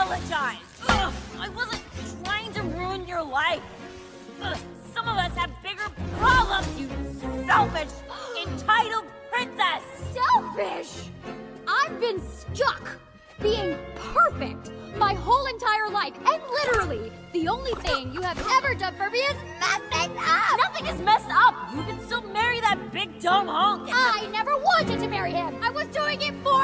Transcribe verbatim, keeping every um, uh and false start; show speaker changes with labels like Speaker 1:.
Speaker 1: apologize. Ugh, I wasn't trying to ruin your life. Ugh, some of us have bigger problems, you selfish, entitled princess.
Speaker 2: Selfish? I've been stuck being perfect my whole entire life, and literally, the only thing you have ever done for me is mess things up!
Speaker 1: Nothing is messed up! You can still marry that big dumb honk!
Speaker 2: I never wanted to marry him! I was doing it for